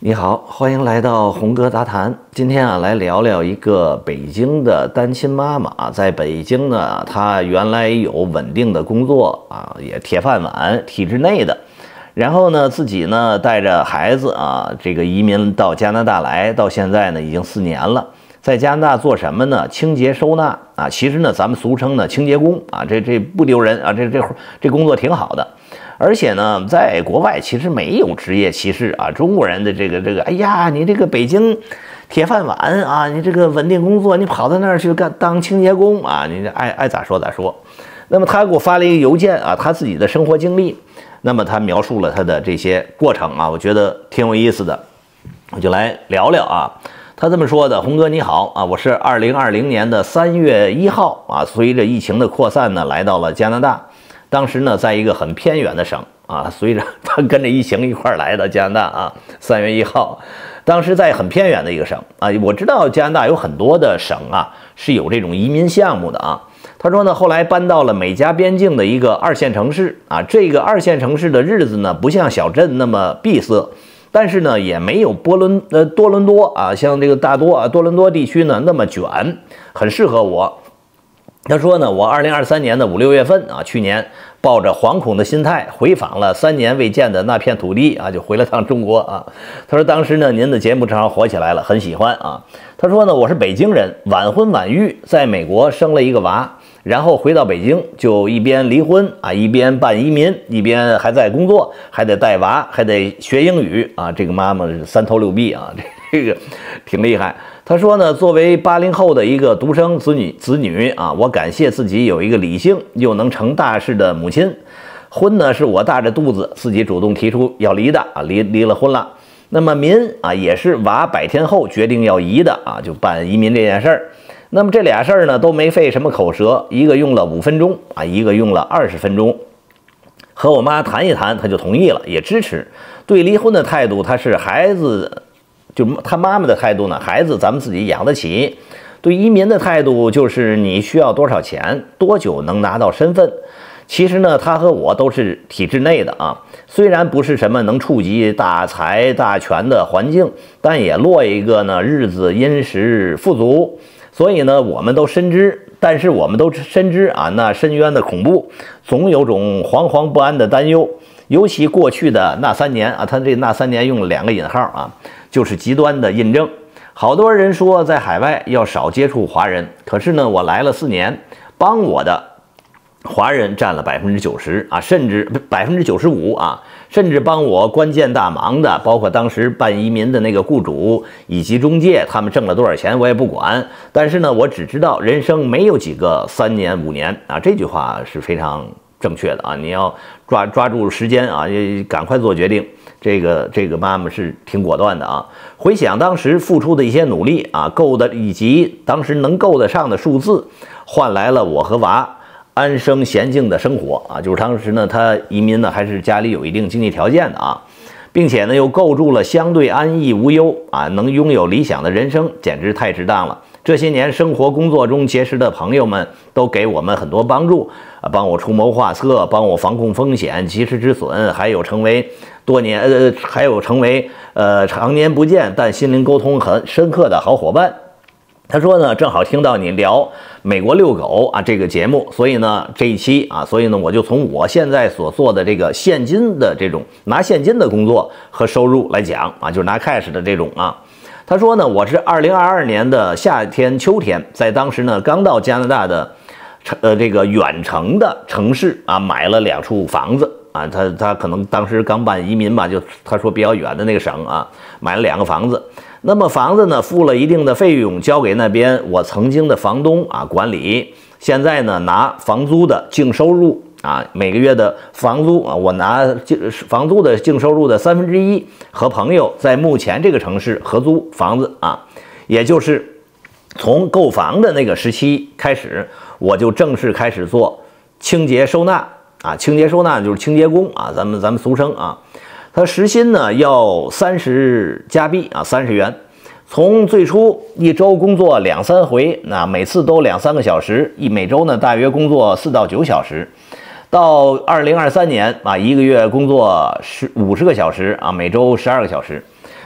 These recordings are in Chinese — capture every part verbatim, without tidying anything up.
你好，欢迎来到红哥杂谈。今天啊，来聊聊一个北京的单亲妈妈啊，在北京呢，她原来有稳定的工作啊，也铁饭碗，体制内的。然后呢，自己呢带着孩子啊，这个移民到加拿大来，到现在呢已经四年了。在加拿大做什么呢？清洁收纳啊，其实呢，咱们俗称呢清洁工啊，这这不丢人啊，这这这工作挺好的。而且呢，在国外其实没有职业歧视啊，中国人的这个这个，哎呀，你这个北京铁饭碗啊，你这个稳定工作，你跑到那儿去干当清洁工啊，你爱爱咋说咋说。那么他给我发了一个邮件啊，他自己的生活经历，那么他描述了他的这些过程啊，我觉得挺有意思的，我就来聊聊啊。他这么说的：红哥你好啊，我是二零二零年的三月一号啊，随着疫情的扩散呢，来到了加拿大。当时呢，在一个很偏远的省啊，随着他跟着疫情一块儿来的加拿大啊，三月一号，当时在很偏远的一个省啊，我知道加拿大有很多的省啊是有这种移民项目的啊。他说呢，后来搬到了美加边境的一个二线城市啊，这个二线城市的日子呢，不像小镇那么闭塞。但是呢，也没有波伦呃多伦多啊，像这个大多啊多伦多地区呢那么卷，很适合我。他说呢，我二零二三年的五六月份啊，去年抱着惶恐的心态回访了三年未见的那片土地啊，就回了趟中国啊。他说当时呢，您的节目正好火起来了，很喜欢啊。他说呢，我是北京人，晚婚晚育，在美国生了一个娃。然后回到北京，就一边离婚啊，一边办移民，一边还在工作，还得带娃，还得学英语啊。这个妈妈是三头六臂啊，这个挺厉害。他说呢，作为八零后的一个独生子女子女啊，我感谢自己有一个理性又能成大事的母亲。婚呢是我大着肚子自己主动提出要离的啊，离离了婚了。那么民啊也是娃百天后决定要移的啊，就办移民这件事儿。那么这俩事儿呢都没费什么口舌，一个用了五分钟啊，一个用了二十分钟。和我妈谈一谈，她就同意了，也支持。对离婚的态度，她是孩子，就她妈妈的态度呢，孩子咱们自己养得起。对移民的态度就是你需要多少钱，多久能拿到身份。其实呢，她和我都是体制内的啊，虽然不是什么能触及大财大权的环境，但也落一个呢日子殷实富足。所以呢，我们都深知，但是我们都深知啊，那深渊的恐怖，总有种惶惶不安的担忧。尤其过去的那三年啊，他这那三年用了两个引号啊，就是极端的印证。好多人说在海外要少接触华人，可是呢，我来了四年，帮我的华人占了百分之九十啊，甚至百分之九十五啊，甚至帮我关键大忙的，包括当时办移民的那个雇主以及中介，他们挣了多少钱我也不管。但是呢，我只知道人生没有几个三年五年啊，这句话是非常正确的啊，你要抓抓住时间啊，赶快做决定。这个这个妈妈是挺果断的啊。回想当时付出的一些努力啊，够的以及当时能够得上的数字，换来了我和娃安生娴静的生活啊，就是当时呢，他移民呢还是家里有一定经济条件的啊，并且呢又构筑了相对安逸无忧啊，能拥有理想的人生，简直太值当了。这些年生活工作中结识的朋友们都给我们很多帮助啊，帮我出谋划策，帮我防控风险，及时止损，还有成为多年呃，还有成为呃常年不见但心灵沟通很深刻的好伙伴。他说呢，正好听到你聊美国遛狗啊这个节目，所以呢这一期啊，所以呢我就从我现在所做的这个现金的这种拿现金的工作和收入来讲啊，就是拿 cash 的这种啊。他说呢，我是二零二二年的夏天秋天，在当时呢刚到加拿大的呃这个远程的城市啊，买了两处房子啊，他他可能当时刚办移民吧，就他说比较远的那个省啊，买了两个房子。那么房子呢，付了一定的费用，交给那边我曾经的房东啊管理。现在呢，拿房租的净收入啊，每个月的房租啊，我拿净房租的净收入的三分之一，和朋友在目前这个城市合租房子啊，也就是从购房的那个时期开始，我就正式开始做清洁收纳啊，清洁收纳就是清洁工啊，咱们咱们俗称啊。他时薪呢要三十加币啊，三十元。从最初一周工作两三回，那每次都两三个小时，一每周呢大约工作四到九小时，到二零二三年啊，一个月工作十五十个小时啊，每周十二个小时。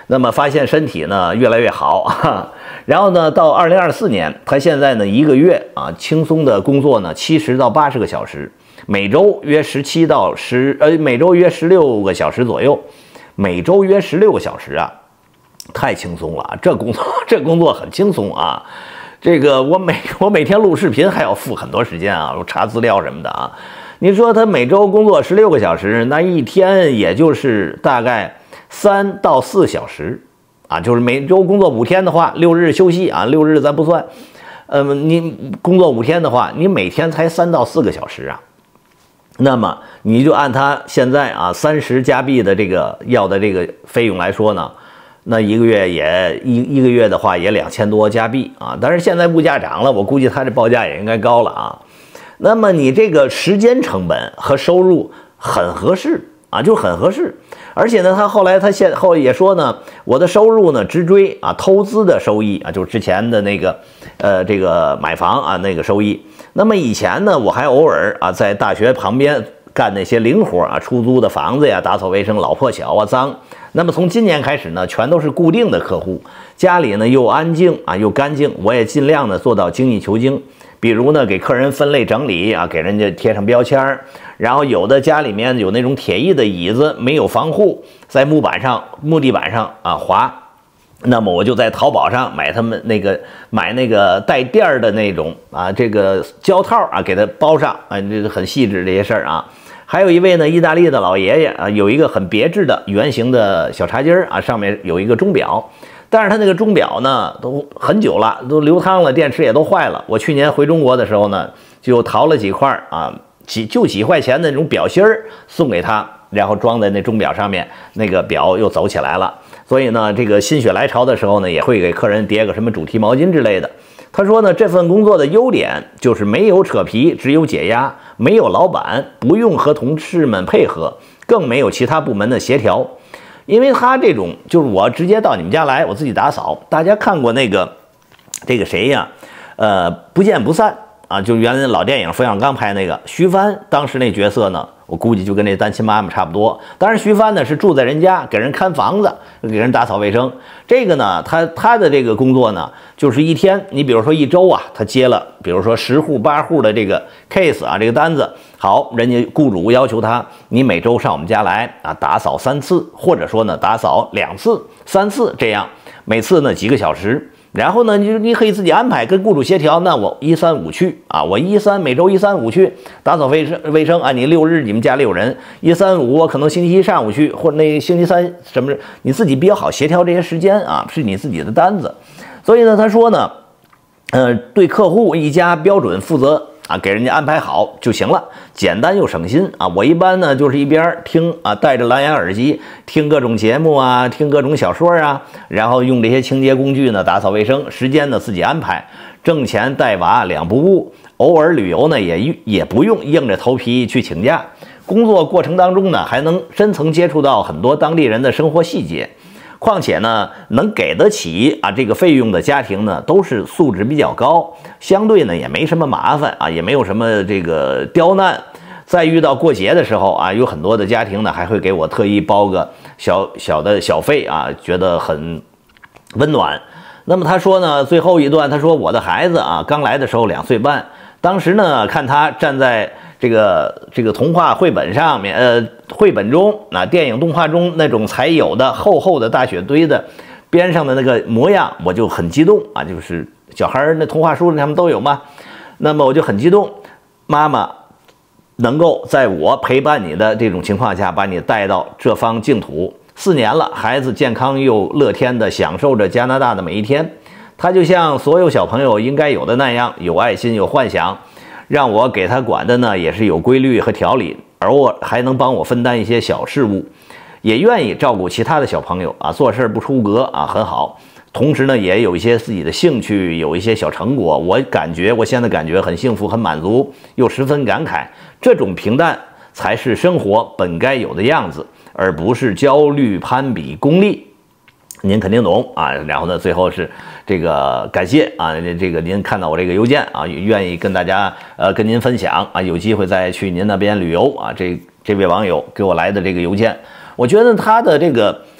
那么发现身体呢越来越好啊。然后呢，到二零二四年，他现在呢一个月啊轻松的工作呢七十到八十个小时，每周约十七到十呃每周约十六个小时左右，每周约十六个小时啊，太轻松了啊！这工作这工作很轻松啊。这个我每我每天录视频还要付很多时间啊，我查资料什么的啊。你说他每周工作十六个小时，那一天也就是大概三到四小时啊，就是每周工作五天的话，六日休息啊，六日咱不算。呃，你工作五天的话，你每天才三到四个小时啊。那么你就按他现在啊三十加币的这个要的这个费用来说呢，那一个月也一一个月的话也两千多加币啊。但是现在物价涨了，我估计他这报价也应该高了啊。那么你这个时间成本和收入很合适啊，就很合适。而且呢，他后来他现后也说呢，我的收入呢直追啊投资的收益啊，就是之前的那个呃这个买房啊那个收益。那么以前呢，我还偶尔啊在大学旁边干那些零活啊，出租的房子呀，打扫卫生，老破小啊脏。那么从今年开始呢，全都是固定的客户，家里呢又安静啊又干净，我也尽量呢做到精益求精。比如呢，给客人分类整理啊，给人家贴上标签儿。然后有的家里面有那种铁艺的椅子，没有防护，在木板上、木地板上啊滑。那么我就在淘宝上买他们那个买那个带垫儿的那种啊，这个胶套啊，给它包上啊，这个很细致这些事儿啊。还有一位呢，意大利的老爷爷啊，有一个很别致的圆形的小茶几儿啊，上面有一个钟表。但是他那个钟表呢，都很久了，都流汤了，电池也都坏了。我去年回中国的时候呢，就淘了几块啊，几就几块钱的那种表芯儿送给他，然后装在那钟表上面，那个表又走起来了。所以呢，这个心血来潮的时候呢，也会给客人叠个什么主题毛巾之类的。他说呢，这份工作的优点就是没有扯皮，只有解压，没有老板，不用和同事们配合，更没有其他部门的协调。因为他这种就是我直接到你们家来，我自己打扫。大家看过那个这个谁呀？呃，不见不散啊，就原来老电影冯小刚拍那个徐帆，当时那角色呢，我估计就跟那单亲妈妈差不多。当然，徐帆呢是住在人家，给人看房子，给人打扫卫生。这个呢，他他的这个工作呢，就是一天，你比如说一周啊，他接了，比如说十户八户的这个 case 啊，这个单子。好，人家雇主要求他，你每周上我们家来啊，打扫三次，或者说呢，打扫两次、三次这样，每次呢几个小时。然后呢，你你可以自己安排，跟雇主协调。那我一三五去啊，我一三每周一三五去打扫卫生卫生啊。你六日你们家里有人，一三五我可能星期一上午去，或者那星期三什么，你自己比较好协调这些时间啊，是你自己的单子。所以呢，他说呢，呃，对客户一家标准负责。啊，给人家安排好就行了，简单又省心啊！我一般呢就是一边听啊，戴着蓝牙耳机听各种节目啊，听各种小说啊，然后用这些清洁工具呢打扫卫生，时间呢自己安排，挣钱带娃两不误，偶尔旅游呢也也不用硬着头皮去请假。工作过程当中呢，还能深层接触到很多当地人的生活细节。况且呢，能给得起啊这个费用的家庭呢，都是素质比较高，相对呢也没什么麻烦啊，也没有什么这个刁难。在遇到过节的时候啊，有很多的家庭呢还会给我特意包个小小的小费啊，觉得很温暖。那么他说呢，最后一段他说我的孩子啊，刚来的时候两岁半，当时呢看他站在这个这个童话绘本上面，呃，绘本中啊，电影动画中那种才有的厚厚的大雪堆的边上的那个模样，我就很激动啊，就是小孩那童话书他们都有嘛，那么我就很激动，妈妈能够在我陪伴你的这种情况下，把你带到这方净土，四年了，孩子健康又乐天的享受着加拿大的每一天，他就像所有小朋友应该有的那样，有爱心，有幻想。让我给他管的呢，也是有规律和条理，偶尔还能帮我分担一些小事务，也愿意照顾其他的小朋友啊，做事不出格啊，很好。同时呢，也有一些自己的兴趣，有一些小成果，我感觉我现在感觉很幸福，很满足，又十分感慨。这种平淡才是生活本该有的样子，而不是焦虑、攀比、功利。您肯定懂啊，然后呢，最后是这个感谢啊，这个您看到我这个邮件啊，愿意跟大家呃跟您分享啊，有机会再去您那边旅游啊，这这位网友给我来的这个邮件，我觉得他的这个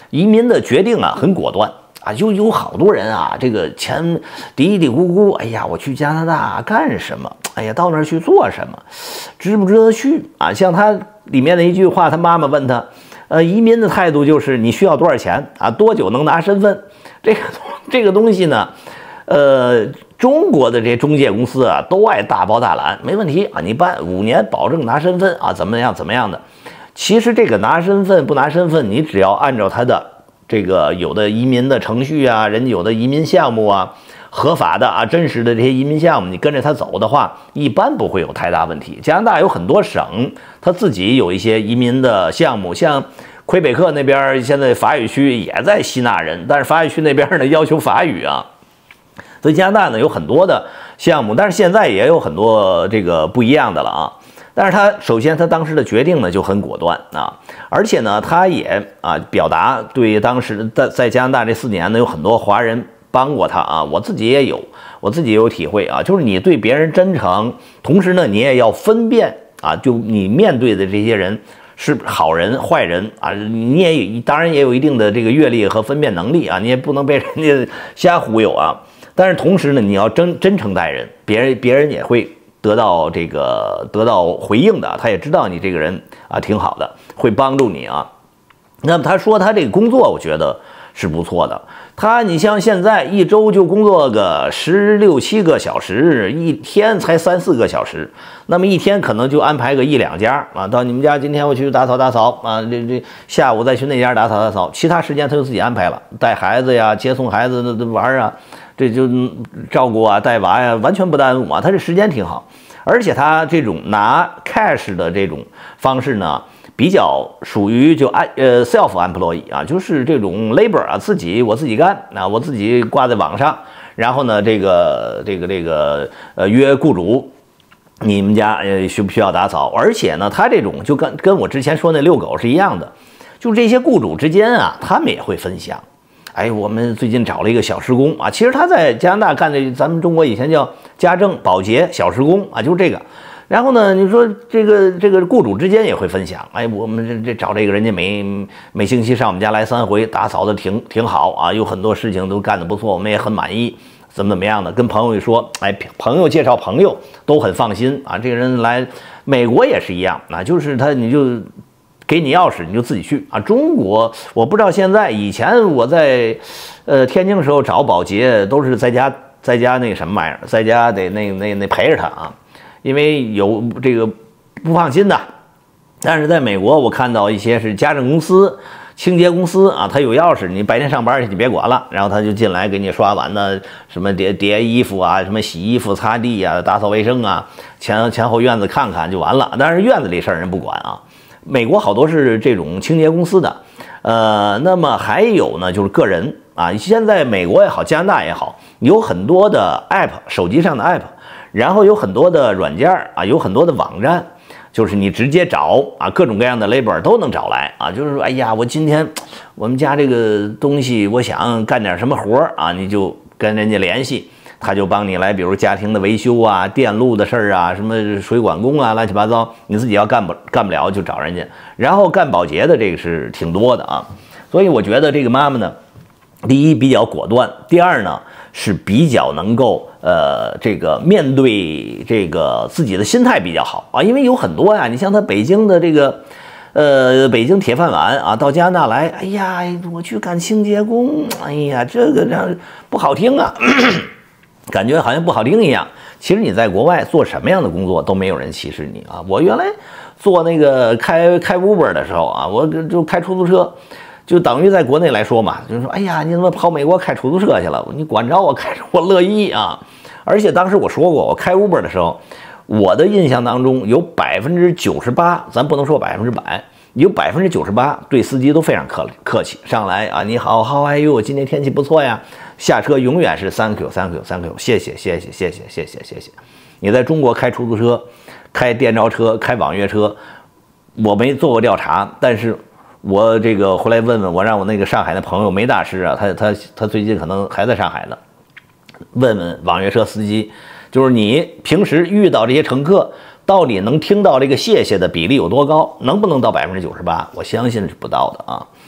移民的决定啊很果断啊，就有好多人啊，这个前嘀嘀咕咕，哎呀，我去加拿大干什么？哎呀，到那儿去做什么？值不值得去啊？像他里面的一句话，他妈妈问他，呃，移民的态度就是你需要多少钱啊？多久能拿身份？这个这个东西呢，呃。中国的这些中介公司啊，都爱大包大揽，没问题啊，你办五年保证拿身份啊，怎么样怎么样的。其实这个拿身份不拿身份，你只要按照他的这个有的移民的程序啊，人家有的移民项目啊，合法的啊，真实的这些移民项目，你跟着他走的话，一般不会有太大问题。加拿大有很多省，他自己有一些移民的项目，像魁北克那边现在法语区也在吸纳人，但是法语区那边呢要求法语啊。所以加拿大呢有很多的项目，但是现在也有很多这个不一样的了啊。但是他首先他当时的决定呢就很果断啊，而且呢他也啊表达对当时在在加拿大这四年呢有很多华人帮过他啊，我自己也有我自己也有体会啊，就是你对别人真诚，同时呢你也要分辨啊，就你面对的这些人是好人坏人啊，你也有当然也有一定的这个阅历和分辨能力啊，你也不能被人家瞎忽悠啊。但是同时呢，你要真真诚待人，别人别人也会得到这个得到回应的，他也知道你这个人啊挺好的，会帮助你啊。那么他说他这个工作，我觉得是不错的。他你像现在一周就工作个十六七个小时，一天才三四个小时，那么一天可能就安排个一两家啊，到你们家今天我去打扫打扫啊，这这下午再去那家打扫打扫，其他时间他就自己安排了，带孩子呀，接送孩子的玩啊。这就照顾啊，带娃呀，完全不耽误啊。他这时间挺好，而且他这种拿 cash 的这种方式呢，比较属于就按呃 self employee 啊，就是这种 labor 啊，自己我自己干啊，我自己挂在网上，然后呢，这个这个这个呃约雇主，你们家呃需不需要打扫？而且呢，他这种就跟跟我之前说那遛狗是一样的，就这些雇主之间啊，他们也会分享。哎，我们最近找了一个小时工啊，其实他在加拿大干的，咱们中国以前叫家政、保洁、小时工啊，就是这个。然后呢，你说这个这个雇主之间也会分享，哎，我们这这找这个人家每每星期上我们家来三回，打扫的挺挺好啊，有很多事情都干得不错，我们也很满意，怎么怎么样的。跟朋友一说，哎，朋友介绍朋友都很放心啊，这个人来，美国也是一样啊，就是他你就。给你钥匙你就自己去啊！中国我不知道现在，以前我在，呃天津的时候找保洁都是在家在家那什么玩意儿，在家得那那那陪着他啊，因为有这个不放心的。但是在美国，我看到一些是家政公司、清洁公司啊，他有钥匙，你白天上班去你别管了，然后他就进来给你刷碗呢，什么叠叠衣服啊，什么洗衣服、擦地啊、打扫卫生啊，前前后院子看看就完了。但是院子里事儿人不管啊。美国好多是这种清洁公司的，呃，那么还有呢，就是个人啊。现在美国也好，加拿大也好，有很多的 app， 手机上的 app， 然后有很多的软件啊，有很多的网站，就是你直接找啊，各种各样的 labor 都能找来啊。就是说，哎呀，我今天我们家这个东西，我想干点什么活啊，你就跟人家联系。他就帮你来，比如家庭的维修啊、电路的事儿啊、什么水管工啊，乱七八糟，你自己要干不干不了就找人家。然后干保洁的这个是挺多的啊，所以我觉得这个妈妈呢，第一比较果断，第二呢是比较能够呃这个面对这个自己的心态比较好啊，因为有很多呀，你像他北京的这个。呃，北京铁饭碗啊，到加拿大来，哎呀，我去干清洁工，哎呀，这个让不好听啊。感觉好像不好听一样，其实你在国外做什么样的工作都没有人歧视你啊！我原来做那个开开 Uber 的时候啊，我就开出租车，就等于在国内来说嘛，就是说，哎呀，你怎么跑美国开出租车去了？你管着我开，我乐意啊！而且当时我说过，我开 Uber 的时候，我的印象当中有百分之九十八，咱不能说百分之百。有百分之九十八对司机都非常客客气，上来啊，你好 ，How are you？ 今天天气不错呀。下车永远是 Thank you，Thank you，Thank you， 谢谢，谢谢，谢谢，谢谢，谢谢。你在中国开出租车、开电召车、开网约车，我没做过调查，但是我这个回来问问我，让我那个上海的朋友梅大师啊，他他他最近可能还在上海呢，问问网约车司机，就是你平时遇到这些乘客。到底能听到这个谢谢的比例有多高？能不能到百分之九十八？我相信是不到的啊。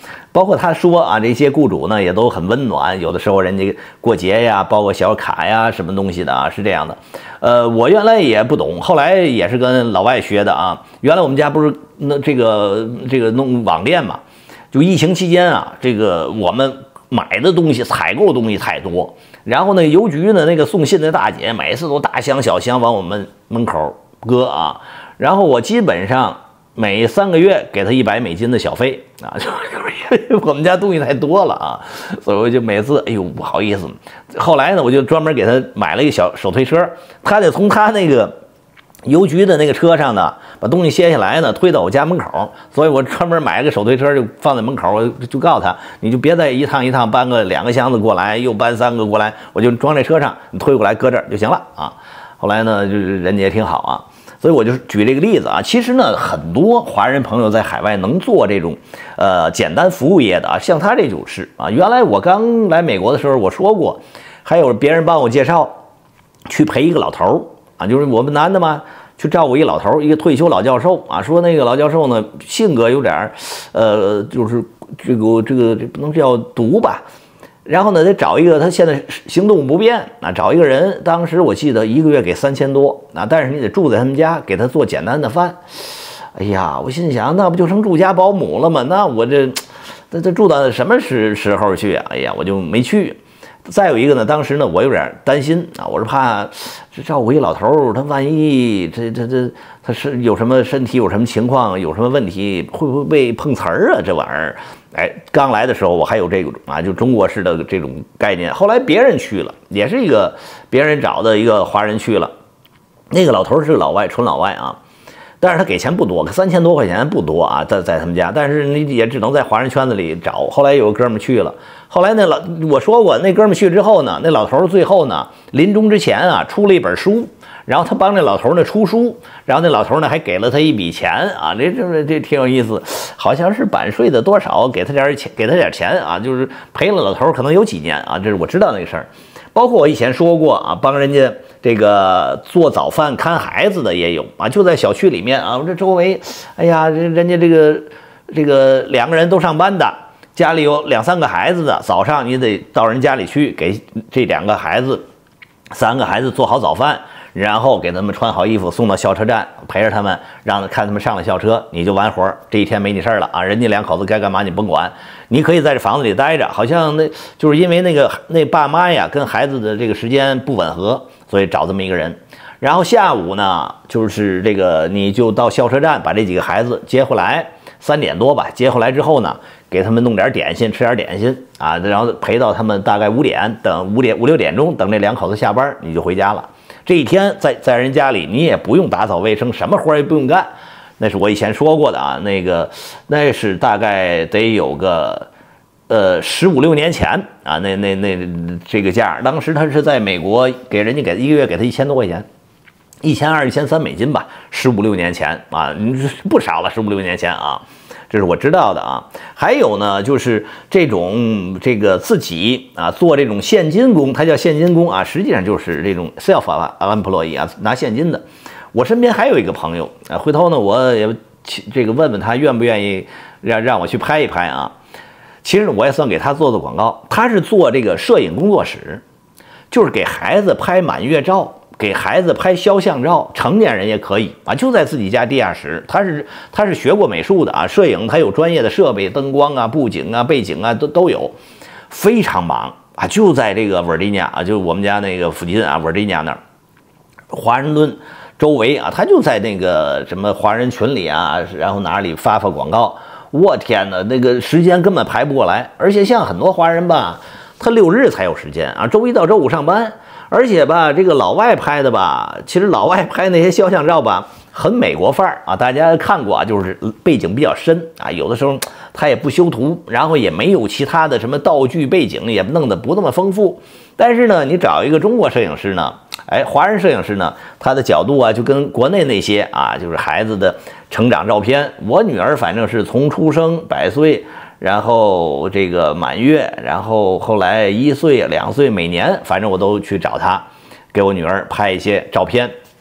包括他说啊，这些雇主呢也都很温暖，有的时候人家过节呀，包括小卡呀，什么东西的啊，是这样的。呃，我原来也不懂，后来也是跟老外学的啊。原来我们家不是那这个这个弄网店嘛，就疫情期间啊，这个我们买的东西、采购的东西太多，然后呢，邮局呢那个送信的大姐每次都大箱小箱往我们门口搁啊，然后我基本上每三个月给她一百美金的小费啊，就是我们家东西太多了啊，所以我就每次哎呦不好意思。后来呢，我就专门给她买了一个小手推车，她得从她那个邮局的那个车上呢，把东西卸下来呢，推到我家门口，所以我专门买了个手推车，就放在门口，我就告诉他，你就别再一趟一趟搬个两个箱子过来，又搬三个过来，我就装在车上，你推过来搁这儿就行了啊。后来呢，就是人家也挺好啊，所以我就举这个例子啊。其实呢，很多华人朋友在海外能做这种呃简单服务业的啊，像他这就是啊。原来我刚来美国的时候，我说过，还有别人帮我介绍去陪一个老头儿。啊，就是我们男的嘛，去照顾一老头，一个退休老教授啊。说那个老教授呢，性格有点，呃，就是这个这个这不能叫毒吧。然后呢，得找一个他现在行动不便啊，找一个人。当时我记得一个月给三千多啊，但是你得住在他们家，给他做简单的饭。哎呀，我心想，那不就成住家保姆了吗？那我这，这这住到什么时时候去啊？哎呀，我就没去。再有一个呢，当时呢，我有点担心啊，我是怕这照顾一老头儿，他万一这这这他是有什么身体有什么情况，有什么问题，会不会被碰瓷儿啊？这玩意儿，哎，刚来的时候我还有这种啊，就中国式的这种概念。后来别人去了，也是一个别人找的一个华人去了，那个老头儿是老外，纯老外啊。但是他给钱不多，三千多块钱不多啊，在在他们家，但是你也只能在华人圈子里找。后来有个哥们儿去了，后来那老我说过，那哥们儿去之后呢，那老头儿最后呢，临终之前啊，出了一本书，然后他帮那老头儿呢出书，然后那老头儿呢还给了他一笔钱啊，这这这挺有意思，好像是版税的多少，给他点钱，给他点钱啊，就是陪了老头儿可能有几年啊，这是我知道那个事儿。包括我以前说过啊，帮人家这个做早饭、看孩子的也有啊，就在小区里面啊，我这周围，哎呀，人人家这个这个两个人都上班的，家里有两三个孩子的，早上你得到人家里去给这两个孩子、三个孩子做好早饭，然后给他们穿好衣服送到校车站，陪着他们，让看他们上了校车，你就完活，这一天没你事儿了啊！人家两口子该干嘛你甭管，你可以在这房子里待着，好像那就是因为那个那爸妈呀跟孩子的这个时间不吻合，所以找这么一个人。然后下午呢，就是这个你就到校车站把这几个孩子接回来，三点多吧，接回来之后呢，给他们弄点点心，吃点点心啊，然后陪到他们大概五点，等五点五六点钟，等这两口子下班，你就回家了。这一天在在人家里，你也不用打扫卫生，什么活也不用干。那是我以前说过的啊，那个那是大概得有个呃十五六年前啊，那那那这个价，当时他是在美国给人家给一个月给他一千多块钱，一千二、一千三美金吧，十五六年前啊，不少了，十五六年前啊。这是我知道的啊，还有呢，就是这种这个自己啊做这种现金工，它叫现金工啊，实际上就是这种 self employee 啊，拿现金的。我身边还有一个朋友啊，回头呢我也这个问问他愿不愿意让让我去拍一拍啊。其实我也算给他做做广告，他是做这个摄影工作室，就是给孩子拍满月照。给孩子拍肖像照，成年人也可以啊，就在自己家地下室。他是他是学过美术的啊，摄影他有专业的设备，灯光啊、布景啊、背景啊都都有，非常忙啊。就在这个维吉尼亚啊，就我们家那个附近啊，维吉尼亚那儿，华盛顿周围啊，他就在那个什么华人群里啊，然后哪里发发广告。我天哪，那个时间根本排不过来，而且像很多华人吧，他六日才有时间啊，周一到周五上班。而且吧，这个老外拍的吧，其实老外拍那些肖像照吧，很美国范儿啊。大家看过啊，就是背景比较深啊，有的时候他也不修图，然后也没有其他的什么道具背景，也弄得不那么丰富。但是呢，你找一个中国摄影师呢，哎，华人摄影师呢，他的角度啊，就跟国内那些啊，就是孩子的成长照片。我女儿反正是从出生百岁。然后这个满月，然后后来一岁、两岁，每年反正我都去找他，给我女儿拍一些照片。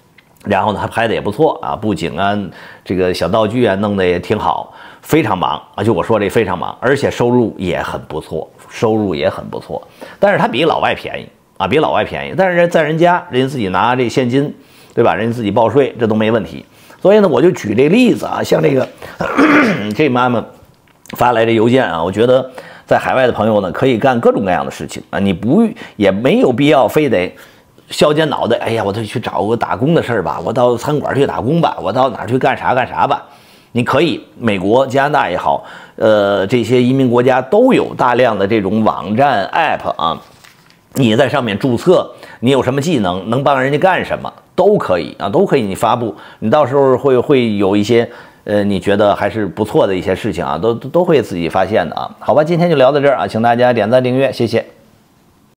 然后呢，他拍的也不错啊，布景啊，这个小道具啊，弄得也挺好，非常忙啊。就我说这非常忙，而且收入也很不错，收入也很不错。但是他比老外便宜啊，比老外便宜。但是在人家，人家自己拿这现金，对吧？人家自己报税，这都没问题。所以呢，我就举这例子啊，像这个这妈妈发来的邮件啊，我觉得在海外的朋友呢，可以干各种各样的事情啊，你不也没有必要非得削尖脑袋，哎呀，我得去找个打工的事儿吧，我到餐馆去打工吧，我到哪儿去干啥干啥吧。你可以，美国、加拿大也好，呃，这些移民国家都有大量的这种网站 app 啊，你在上面注册，你有什么技能，能帮人家干什么，都可以啊，都可以你发布，你到时候会会有一些呃，你觉得还是不错的一些事情啊，都都会自己发现的啊。好吧，今天就聊到这儿啊，请大家点赞订阅，谢谢。